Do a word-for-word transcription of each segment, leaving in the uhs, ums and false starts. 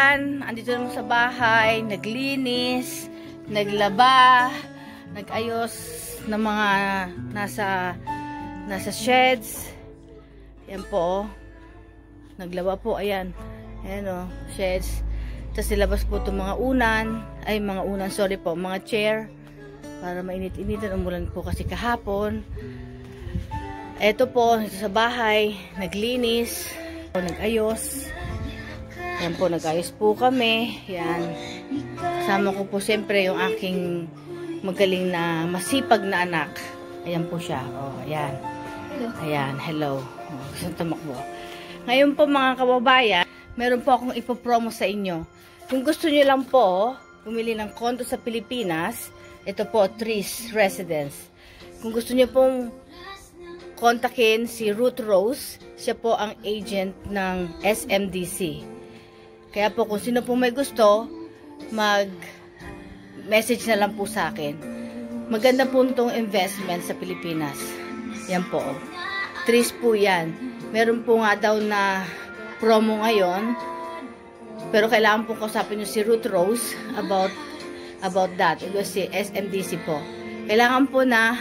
yan, andito naman sa bahay, naglinis, naglaba, nagayos ng mga nasa nasa sheds. Yan po, oh. Naglaba po, ayan. Ayan, oh, sheds. Tapos nilabas po itong mga unan, ay mga unan, sorry po, mga chair. Para mainit-initan, umulan po kasi kahapon. Eto po, sa bahay, naglinis, nag-ayos. Yan po, nag-ayos po kami. Yan. Kasama ko po siyempre yung aking magaling na masipag na anak. Ayan po siya. Oh, ayan. Ayan, hello. Oh, gusto tumakbo. Ngayon po mga kababayan, meron po akong ipopromo sa inyo. Kung gusto nyo lang po, bumili ng kondo sa Pilipinas, ito po, Tris Residence. Kung gusto niyo pong kontakin si Ruth Rose, siya po ang agent ng S M D C. Kaya po kung sino po may gusto, mag-message na lang po sa akin. Maganda po itong investment sa Pilipinas. Yan po. Tris po yan. Meron po nga daw na promo ngayon. Pero kailangan po kausapin nyo si Ruth Rose about about that. Ito si S M D C po. Kailangan po na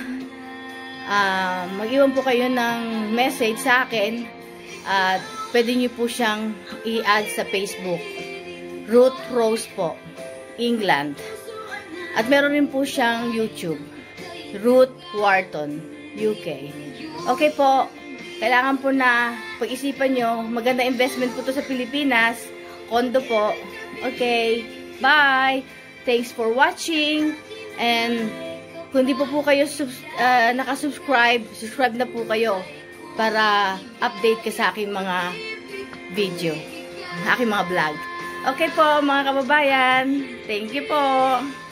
uh, mag-iwan po kayo ng message sa akin at pwede nyo po siyang i-add sa Facebook. Ruth Rose po, England. At meron rin po siyang YouTube. Ruth Wharton, U K. Okay po, kailangan po na pag-isipan nyo, maganda investment po to sa Pilipinas. Kondo po. Okay, bye! Thanks for watching, and kung di po po kayo uh, nakasubscribe, subscribe na po kayo para update ka sa aking mga video, aking mga vlog. Okay po mga kababayan, thank you po.